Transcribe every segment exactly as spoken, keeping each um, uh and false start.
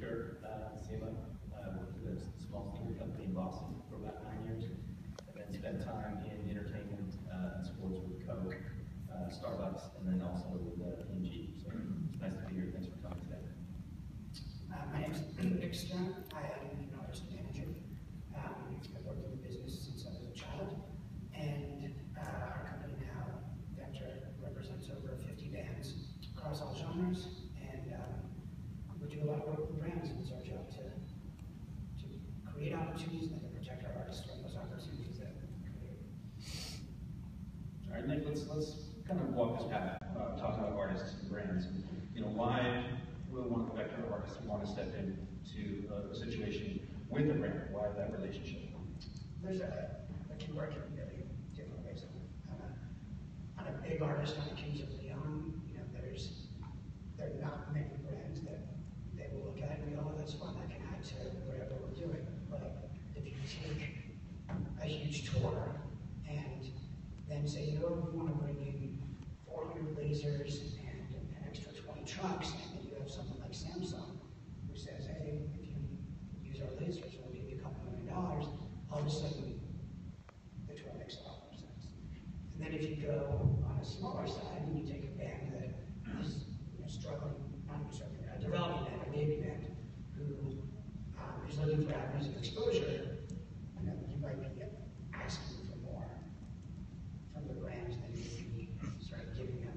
sneaker uh, C M O. Uh, worked at a small sneaker company in Boston for about nine years, and then spent time in entertainment uh, and sports with Coke, uh, Starbucks, and then also with uh, P and G. So it's nice to be here. Thanks for coming today. Uh, my name is Nick Stern. I am an artist manager. Um, I've worked in the business since I was a child, and uh, our company now, Vector, represents over fifty bands across all genres, and um, we do a lot of work with brands, and it's our job to, to create opportunities and to protect our artists from those opportunities that we create. All right, Nick, let's, let's kind of walk this path, uh, talking about artists and brands. And, you know, why will one of the Vector artists want to step into a, a situation with a brand? Why that relationship? There's a, a can work in really different ways. On a, on a big artist, on the Kings of Leon, you know, there's there are not many brands that they will look at and go, oh, that's fun, that can add to whatever we're doing. But if you take a huge tour and then say, you know, we want to bring in four hundred lasers and an extra twenty trucks, and then you have someone like Samsung who says, hey, if you use our lasers, we'll give you a couple million dollars, all of a sudden the tour makes a lot more sense. And then if you go on a smaller side and you take a band that is you know, struggling, not even struggling, a developing band, a baby band, who um, is looking for avenues of exposure, you know, you might be asking for more from the brands than you start giving them.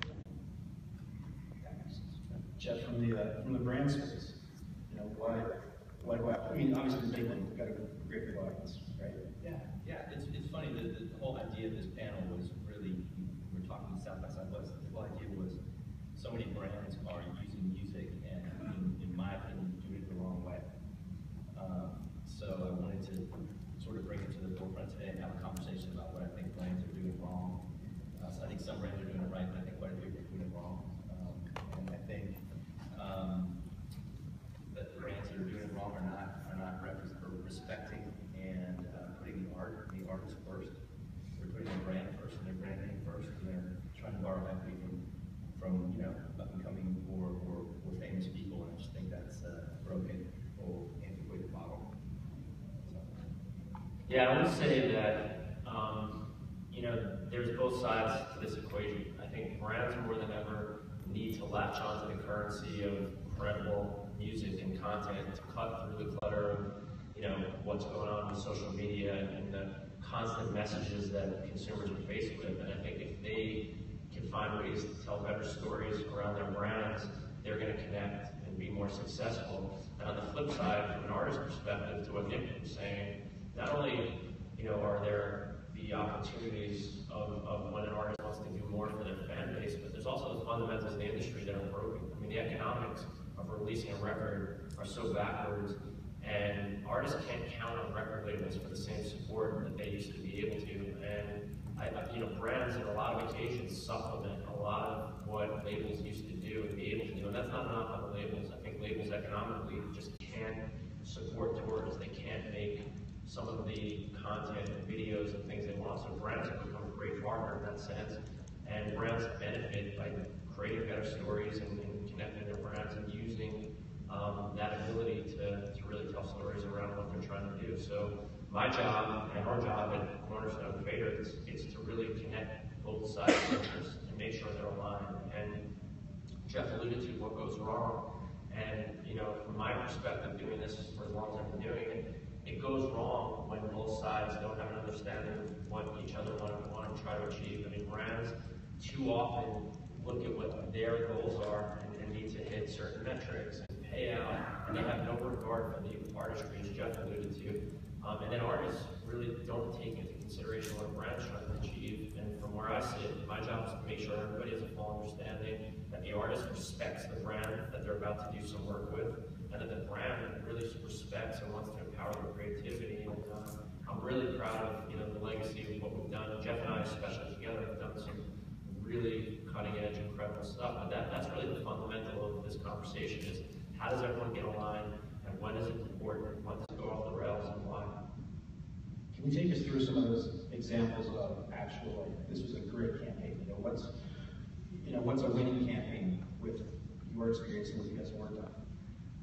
That makes sense. Jeff, from the uh, from the brand space, you know, why, why, why I mean, obviously the big one, we've got a great big audience, right? Yeah, yeah. It's it's funny that the whole idea of this panel was really, we were talking South by Southwest. The whole idea was so many brands are using music and, in, in my opinion, doing it the wrong way. Um, so I wanted to sort of bring it to the forefront today and have a conversation about what I think brands are doing wrong. Uh, so I think some brands are doing it right, but I think quite a few are doing it wrong. Um, and I think um, that the brands that are doing it wrong are not are not rep- are respecting and uh, putting the art and the artist first. They're putting their brand first and their brand name first, and they're trying to borrow equity from from you know up and coming or, or, or famous people. And I just think that's a broken, old, antiquated model. So. Yeah, I would say that um, you know there's both sides to this equation. I think brands more than ever need to latch onto the currency of incredible music and content to cut through the clutter of you know what's going on with social media and the constant messages that consumers are faced with. And I think if they can find ways to tell better stories around their brands, they're going to connect and be more successful. And on the flip side, from an artist perspective, to what Nick was saying, not only you know are there the opportunities of, of when an artist wants to do more for their fan base, but there's also the fundamentals of the industry that are broken. I mean, the economics of releasing a record are so backwards, and artists can't count on record labels for the same support that they used to be able to. And I, I, you know, brands on a lot of occasions supplement a lot of what labels used to do and be able to do. And that's not enough on the labels. I think labels economically just can't support tours. They can't make some of the content and videos and things they want. So brands have become a great partner in that sense. And brands benefit by creating better stories and, and connecting their brands and using um, that ability to, to really tell stories around what they're trying to do. So my job and our job at Cornerstone Creative is, is to really connect both sides of this and make sure they're aligned. And Jeff alluded to what goes wrong. And you know, from my perspective, doing this for as long as I've been doing it, it goes wrong when both sides don't have an understanding of what each other want to, want to try to achieve. I mean, brands too often look at what their goals are and, and need to hit certain metrics and pay out, and they have no regard for the artistry, as Jeff alluded to. Um, and then artists really don't take into consideration what a brand's trying to achieve. And from where I sit, my job is to make sure everybody has a full understanding that the artist respects the brand that they're about to do some work with, and that the brand really respects and wants to empower their creativity. And uh, I'm really proud of you know the legacy of what we've done. Jeff and I, especially together, have done some really cutting-edge, incredible stuff. But that, that's really the fundamental of this conversation: is how does everyone get aligned, and when is it important, when does it go off the rails, and why? Can you take us through some of those examples of actual, like, this was a great campaign? You know, what's, you know, what's a winning campaign with your experience and what you guys have worked on?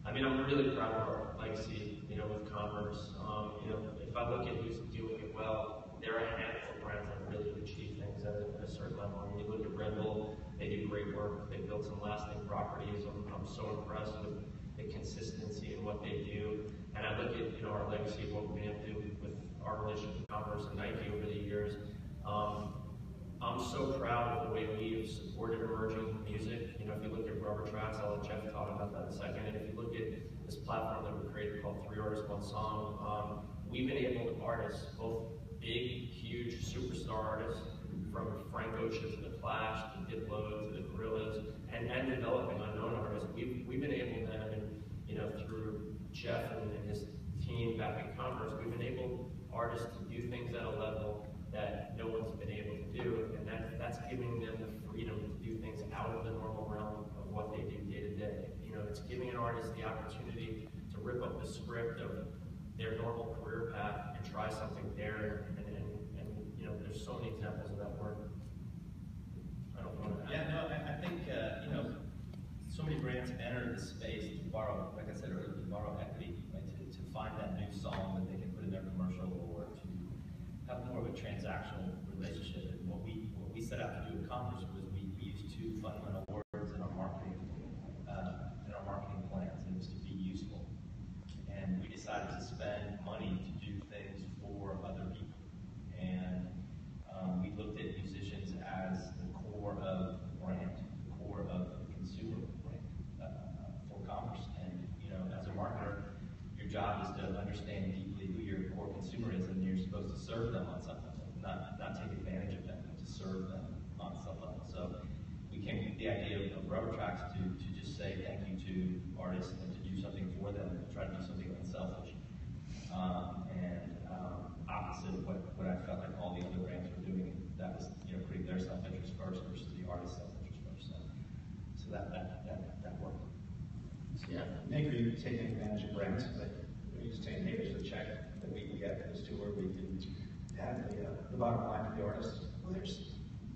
I mean, I'm really proud of our legacy, you know, with Converse. Um, you know, if I look at who's doing it well, there are a handful of brands that really achieve things at a, at a certain level. When you look at Red Bull, they do great work. They built some lasting properties. I'm, I'm so impressed with the consistency in what they do. And I look at, you know, our legacy of what we've been able to do with our relationship with Converse and Nike over the years. Um, I'm so proud of the way we've supported emerging music. You know, if you look at Rubber Tracks, I'll let Jeff talk about that in a second. And if you look at this platform that we created called Three Artists, One Song, um, we've been able to artists, both big, huge superstar artists, from Frank Ocean to The Clash, to Diplo, to the Gorillaz, and, and developing unknown artists. We've, we've been able to, and, you know, through Jeff and his team back at Converse, we've enabled artists to do things at a level that no one's been able to do, and that, that's giving them the freedom to do things out of the normal realm of what they do day to day. You know, it's giving an artist the opportunity to rip up the script of their normal career path and try something there, and, and, and you know, there's so many examples of that work. I don't want to. Yeah, no, I, I think, uh, you know, so many brands enter the space to borrow, like I said earlier, to borrow equity, right, to, to find that new song that they can put in their commercial, or to have more of a transactional relationship. And what we what we set out to do at Converse was we, we used two fundamental words in our marketing uh, in our marketing plans, and it was to be useful. And we decided to spend money to do things for other people. And um, we looked at musicians as the core of the brand, the core of the consumer brand uh, for Converse. And you know, as a marketer, your job is to understand deeply who your core consumer is, and you're supposed to serve them on some level, not not take advantage of them, but to serve them on some level. So we came with the idea of Rubber Tracks to to just say thank you to artists and to do something for them, and to try to do something unselfish. Um, and um, opposite of what, what I felt like all the other brands were doing, that was, you know, putting their self-interest first versus the artist's self-interest first. So, so that that that that worked. Yeah, maybe taking advantage of brands, but we just take advantage of the check that we can get as to where we can have the, uh, the bottom line for the artist. Well, there's,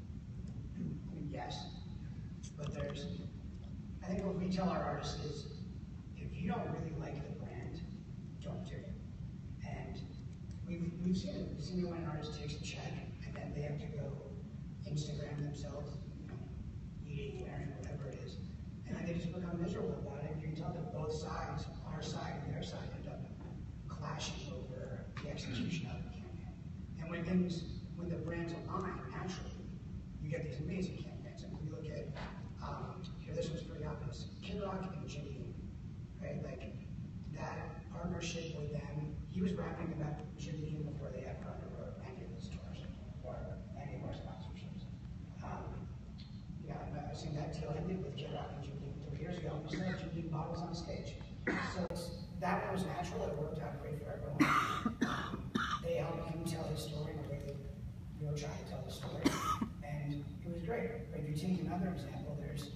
I mean, yes, but there's, I think what we tell our artists is, if you don't really like the brand, don't do it. And we've, we've seen it. We've seen it when an artist takes a check and then they have to go Instagram themselves, you know, eating, wearing, whatever it is. And then they just become miserable about it. You can tell that both sides, our side and their side, end up clashing over the execution of the campaign. And when things, when the brands align naturally, you get these amazing campaigns. And we look at, um, here, this was pretty obvious, Kid Rock and Jimmy, right? Like, that partnership with them, he was rapping about Jimmy Dean before they ever underwrote any of his tours or any of our sponsorships. Um, yeah, I've seen that deal ended with Kid Rock and Jimmy Dean three years ago. We still have Jimmy Dean bottles on stage. So it's, that one was natural. It worked out great for everyone. They helped him tell his story in the way that we were trying to tell the story, and it was great. But if you take another example, there's,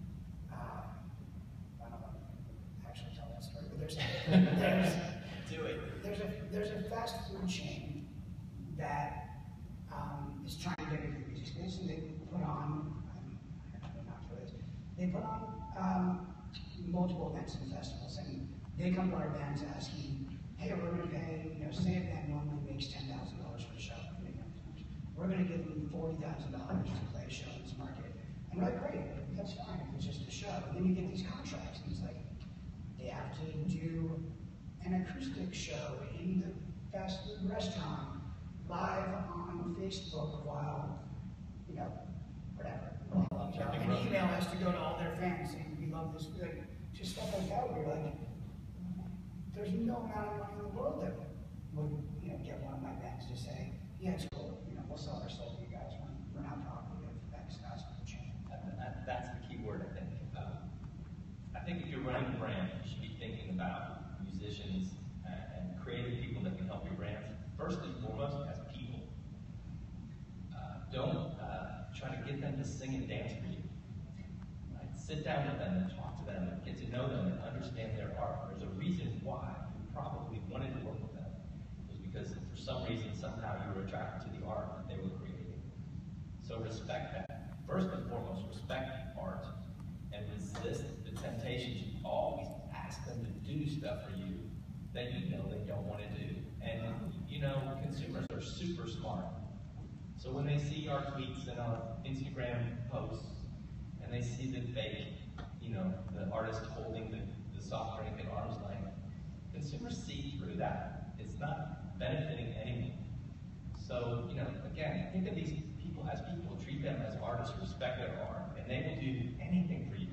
uh, I don't want to actually tell that story, but there's, there's, Do it. there's a there's a fast food chain that um, is trying to get into the music space, and they put on, um, I don't know not for this, they put on um, multiple events and festivals, and they come to our bands asking, hey, we're going to pay, you know, say a band normally makes ten thousand dollars for a show. We're going to give them forty thousand dollars to play a show in this market. And we're like, great, that's fine if it's just a show. And then you get these contracts, and it's like, they have to do an acoustic show in the fast food restaurant, live on Facebook while, you know, whatever. You know, an email has to go to all their fans saying, we love this, like, just stuff like that, where you're like, there's no amount of money in the world that would, you know, get one of my bands to say, yeah, it's cool, you know, we'll sell our soul to you guys when we're not property of X fast food chain. That, that, that's the key word, I think. Um, I think if you're running a brand, you should be thinking about musicians and, and creative people that can help your brands. First and foremost, as people. Uh, don't uh, try to get them to sing and dance for you. Right? Sit down with them and talk to them and get to know them and understand their art. There's a reason why you probably wanted to work with them. It was because for some reason, somehow you were attracted to the art that they were creating. So respect that. First and foremost, respect art and resist the temptations. You always ask ask them to do stuff for you that you know they don't want to do. And, you know, consumers are super smart. So when they see our tweets and our Instagram posts, and they see the fake, you know, the artist holding the, the soft drink at arm's length, consumers see through that. It's not benefiting anyone. So, you know, again, think of these people as people. Treat them as artists, respect their art, and they will do anything for you.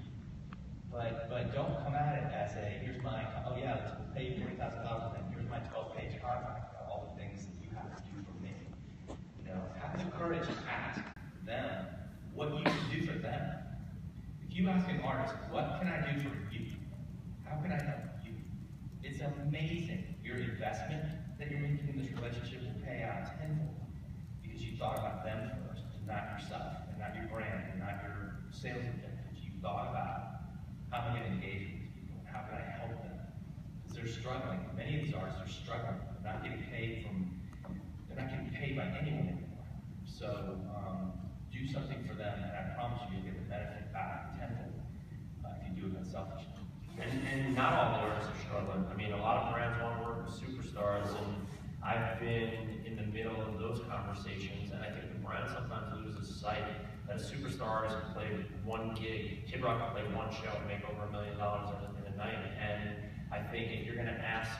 But but don't come at it as a, here's my, oh yeah, let's pay you forty thousand dollars, and here's my twelve-page contract about all the things that you have to do for me. You know, have the courage to ask them what you can do for them. If you ask an artist, what can I do for you? How can I help you? It's amazing. Your investment that you're making in this relationship will pay out tenfold because you thought about them first, and not yourself, and not your brand, and not your sales objectives. You thought about how am I going to engage with these people? How can I help them? Because they're struggling. Many of these artists are struggling. They're not getting paid from, they're not getting paid by anyone anymore. So um, do something for them, and I promise you, you'll get the benefit back tenfold uh, if you do it unselfishly. And, and not all the artists are struggling. I mean, a lot of brands want to work with superstars, and I've been in the middle of those conversations, and I think the brand sometimes loses sight that a superstar has played one gig. Kid Rock can play one show and make over a million dollars in a night. And I think if you're going to ask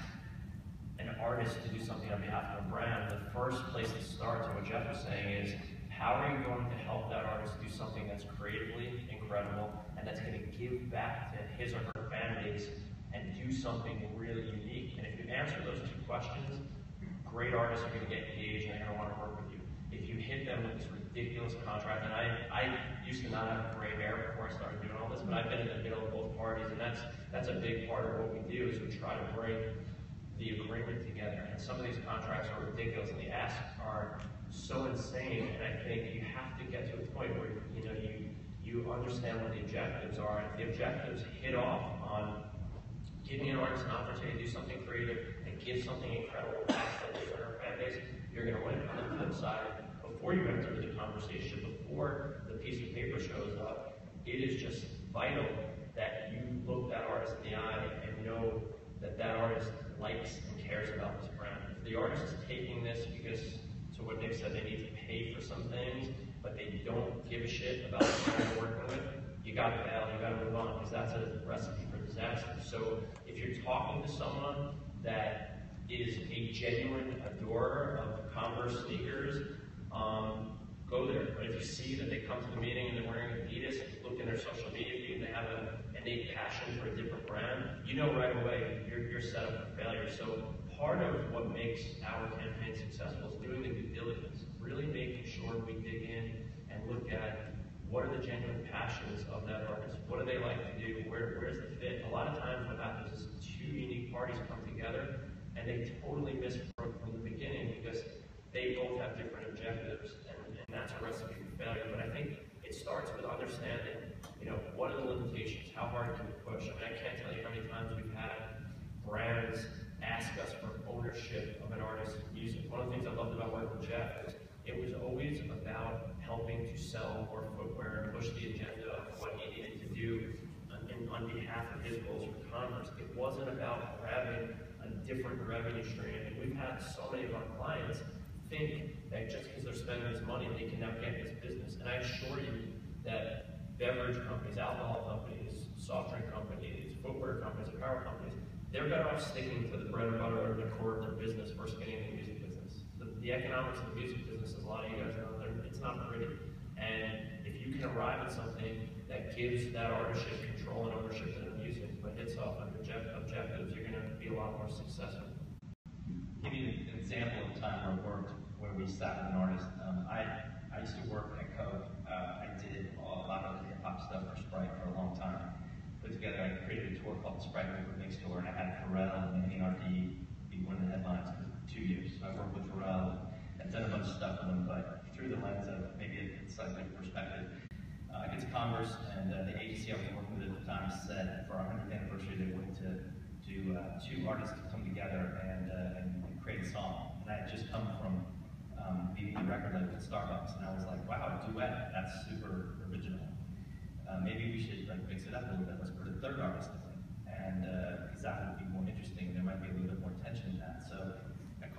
an artist to do something on behalf of a brand, the first place to start, to what Jeff was saying, is how are you going to help that artist do something that's creatively incredible and that's going to give back to his or her fan base and do something really unique? And if you answer those two questions, great artists are going to get engaged and they're going to want to work with you. If you hit them with this ridiculous contract, and I, I used to not have gray hair before I started doing all this, but I've been in the middle of both parties, and that's that's a big part of what we do, is we try to bring the agreement together. And some of these contracts are ridiculous, and the asks are so insane, and I think you have to get to a point where you know you you understand what the objectives are, and if the objectives hit off on giving an artist an opportunity to do something creative and give something incredible back to their fan base, you're going to win. On the flip side, before you enter the conversation, before the piece of paper shows up, it is just vital that you look that artist in the eye and know that that artist likes and cares about this brand. If the artist is taking this because, to what Nick said, they need to pay for some things, but they don't give a shit about the brand they're working with, you gotta bail, you gotta move on, because that's a recipe for disaster. So if you're talking to someone that is a genuine adorer of Converse sneakers, um, go there. But if you see that they come to the meeting and they're wearing Adidas, and you look in their social media feed and they have an innate passion for a different brand, you know right away you're, you're set up for failure. So part of what makes our campaign successful is doing the due diligence, really making sure we dig in and look at what are the genuine passions of that artist, what do they like to do, where, where's the fit. A lot of times what happens is two unique parties come together and they totally miss from the beginning because they both have different objectives, and, and that's a recipe for failure. But I think it starts with understanding, you know, what are the limitations, how hard can we push? I mean, I can't tell you how many times we've had brands ask us for ownership of an artist's music. One of the things I loved about working with Jeff is it was always about helping to sell more footwear and push the agenda of what he needed to do on, in, on behalf of his goals for Converse. It wasn't about grabbing a different revenue stream. And we've had so many of our clients think that just because they're spending this money, they can now get this business. And I assure you that beverage companies, alcohol companies, soft drink companies, footwear companies, apparel companies, they're better off sticking to the bread and butter of the core of their business versus getting in the music business. The, the economics of the music business, as a lot of you guys know, it's not pretty. And if you can arrive at something that gives that artistship control and ownership to the music, but hits off on object, objectives, you're going to be a lot more successful. Give you an example of a time where I worked, where we sat with an artist. Um, I, I used to work at Coke. Uh, I did a lot of the hip hop stuff for Sprite for a long time. Put together, I created a tour called the Sprite River Mix Tour, and I had Pharrell and N E R D be one of the headlines for two years. So I worked with Pharrell and done a bunch of stuff with him, but through the lens of maybe a slightly different perspective. Uh, I get to Converse, and uh, the agency I was working with at the time said for our hundredth anniversary they wanted to do uh, two artists to come together and, uh, and, and create a song. And I had just come from um, being the record label at Starbucks, and I was like, wow, a duet, that's super original. Uh, maybe we should like mix it up a little bit. Let's put a third artist in. And uh,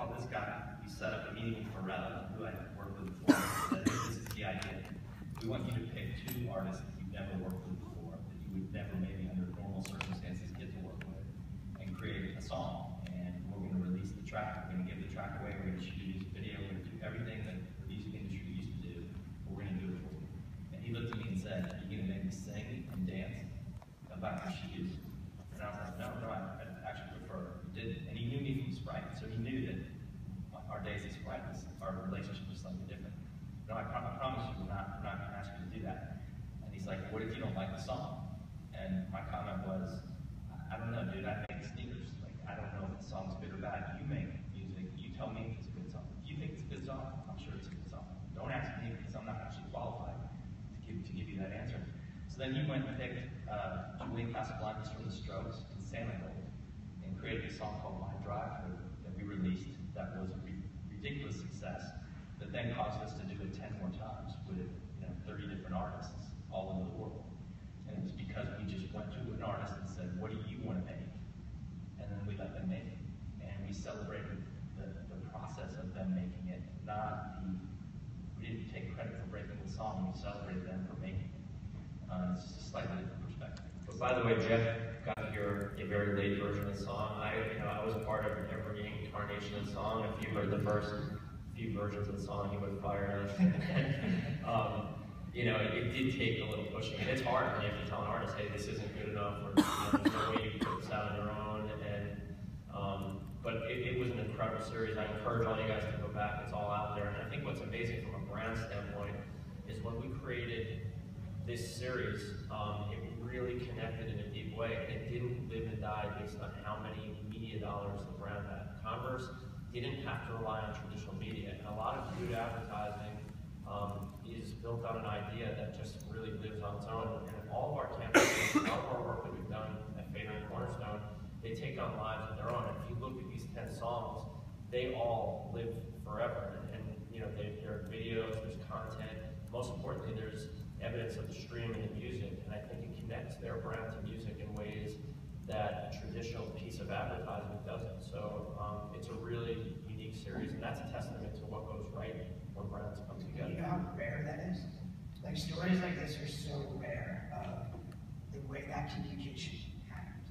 called this guy. We set up a meeting with Pharrell, who I worked with before. I said, this is the idea. We want you to pick two artists that you've never worked with before, that you would never maybe under normal circumstances get to work with, and create a song. And we're going to release the track. We're going to give the track away. We're going to shoot a music video. We're going to do everything that the music industry used to do. We're going to do it for you. And he looked at me and said, are you going to make me sing and dance about your shoes? And I was like, no, no, I, I actually prefer you didn't. And he knew me from Sprite, so he knew that our days at Sprite, was, our relationship was slightly different. No, I, I promise you, we're not, we're not going to ask you to do that. And he's like, what if you don't like the song? And my comment was, I don't know, dude, I make sneakers. Like, I don't know if the song's good or bad. You make music, you tell me if it's a good song. If you think it's a good song, I'm sure it's a good song. Don't ask me because I'm not actually qualified to give, to give you that answer. So then he went and picked uh, Julian Casablancas from The Strokes and Santa Gold and created a song called My Drive that we released that was a ridiculous success that then caused us to do it ten more times with you know, thirty different artists all over the world. And it was because we just went to an artist and said, what do you want to make? And then we let them make it. And we celebrated the, the process of them making it, not the, we didn't take credit for breaking the song, we celebrated them for making it. Uh, it's just a slightly different perspective. But by the way, Jeff got to hear a very late version of the song. I, you know, I was a part of every incarnation of the song. If you heard the first few versions of the song, he would fire us. um, you know, it, it did take a little pushing, and it's hard when you have to tell an artist, hey, this isn't good enough, or you know, there's no way you can put this out on your own. And um, but it, it was an incredible series. I encourage all you guys to go back. It's all out there. And I think what's amazing from a brand standpoint is when we created this series, um, it really connected in a deep way, and it didn't live and die based on how many media dollars the brand had. Converse didn't have to rely on traditional media, and a lot of food advertising um, is built on an idea that just really lives on its own. And all of our campaigns, all of our work that we've done at Fader and Cornerstone, they take on lives of their own. And if you look at these ten songs, they all live forever. And, and you know, they, there are videos, there's content. Most importantly, there's evidence of the stream and the music, and I think it connects their brand to music in ways that a traditional piece of advertising doesn't. So um, it's a really unique series, and that's a testament to what goes right when brands come together. You know how rare that is? Like, stories like this are so rare of the way that communication happened.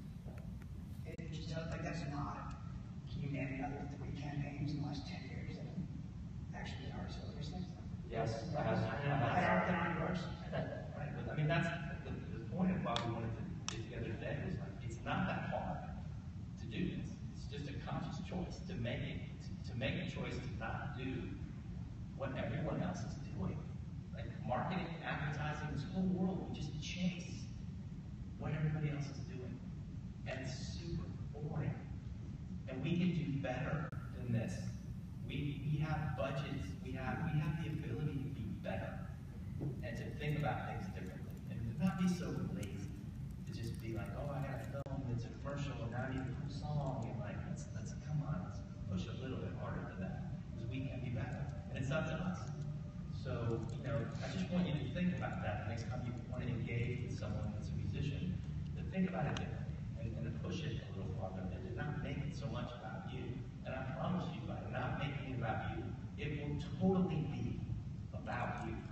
It just does, like, that's not, can you name another three campaigns in the last ten years that have actually been artist focused? Yes, I have. I have been on yours. Right, but I mean, that's the, the point of why we wanted to get together today was like, it's not that hard to do this. It's just a conscious choice to make it, to, to make a choice to not do what everyone else is doing. Like marketing, advertising, this whole world, we just chase what everybody else is doing. And it's super boring. And we can do better than this. We, we have budgets, we have, we have the ability to be better and to think about things differently and to not be so lazy to just be like, oh, I got a film that's a commercial and now I need to put a song and like, let's, let's come on, let's push a little bit harder to that because we can be better and it's up to us. So, you know, I just want you to think about that the next time you want to engage with someone that's a musician, to think about it differently and, and to push it a little farther and to not make it so much about you. And I promise you, by not making it about you, it will totally be about you.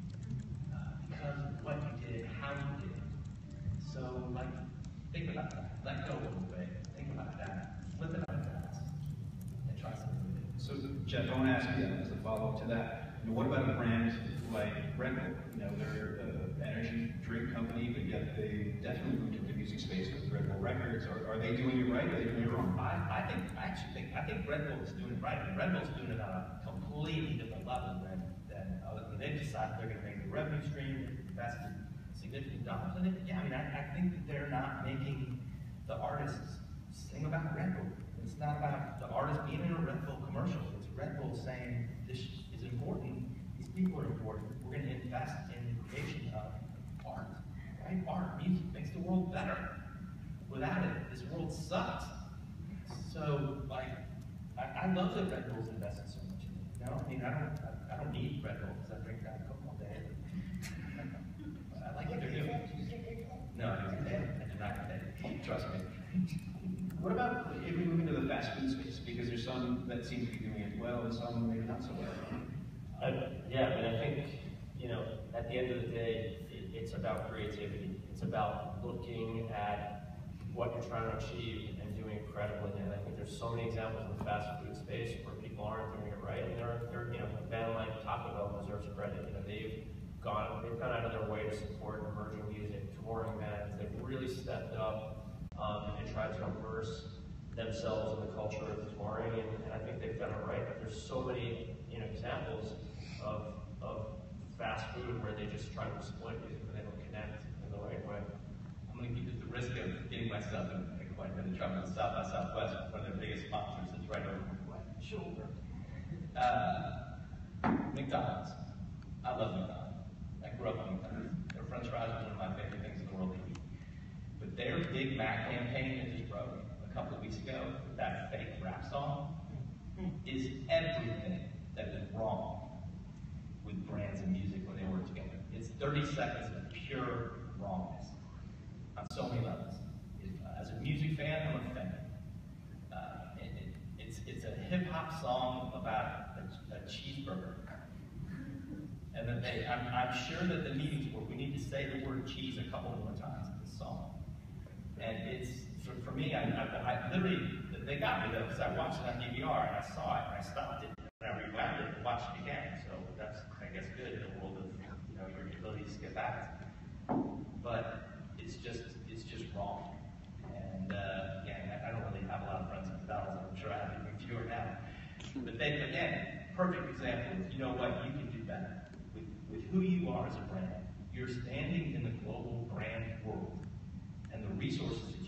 Uh, because of what you did, how you did it. So, like, think about that. Let go a little bit. Think about that. Flip it on its ass. And try something new. So, Jeff, I want to ask you, as a follow-up to that, you know, what about a brand like Red Bull? You know, they're an energy drink company, but yet they definitely moved into the music space with Red Bull Records. Are, are they doing it right? Are they doing it wrong? I, I think, I actually think, I think Red Bull is doing it right. And Red Bull's doing it on a completely different level than, than other than they've decided they're going to make the revenue stream, they've invested significant dollars in it. Yeah, I mean, I, I think that they're not making the artists sing about Red Bull. It's not about the artist being in a Red Bull commercial. It's Red Bull saying this is important. These people are important. We're going to invest in the creation of art. Right? Art, music makes the world better. Without it, this world sucks. So, like, I, I love that Red Bull's invested so much in it. You know, I mean, I don't, I, I don't need Red Bull because I drink Diet Coke all day. I like what they're doing. No, I do, I do not today. Trust me. What about if we move into the fast food space? Because there's some that seem to be doing it well and some maybe not so well. I, yeah, I mean, I think, you know, at the end of the day, it, it's about creativity. It's about looking at what you're trying to achieve and doing incredibly. And I think there's so many examples in the fast food space where people aren't doing it right. And they're, they're you know, a band like Taco Bell deserves credit. You know, they've gone, they've gone out of their way to support emerging music, touring bands. They've really stepped up um, and tried to immerse themselves in the culture of touring, and, and I think they've done it right. But there's so many, you know, examples of, of fast food where they just try to exploit music and they don't connect in the right way. I'm going to keep at the risk of getting myself in quite a bit of trouble. South by Southwest, one of their biggest sponsors, is right over my shoulder. Uh, McDonald's. I love McDonald's. I grew up on McDonald's. Their French fries are one of my favorite things in the world to eat. But their Big Mac campaign that just broke a couple of weeks ago, that fake rap song, is everything that is wrong with brands and music when they work together. It's thirty seconds of pure wrongness on so many levels. It, uh, as a music fan, I'm offended. Uh, it, it, it's, it's a hip hop song about a, a cheeseburger. And that they, I'm, I'm sure that the meetings where we need to say the word cheese a couple more times in the song. And it's, for, for me, I, I, I literally, they got me though, because I watched it on D V R and I saw it and I stopped it and I rewound it and watched it again. So that's, I guess, good in the world of, you know, your ability to skip back. But it's just, it's just wrong. And uh, again, I, I don't really have a lot of friends in McDonald's. I'm sure I have even fewer now. But they, again, perfect example of, you know what, you can do better. With, with who you are as a brand, you're standing in the global brand world. And the resources that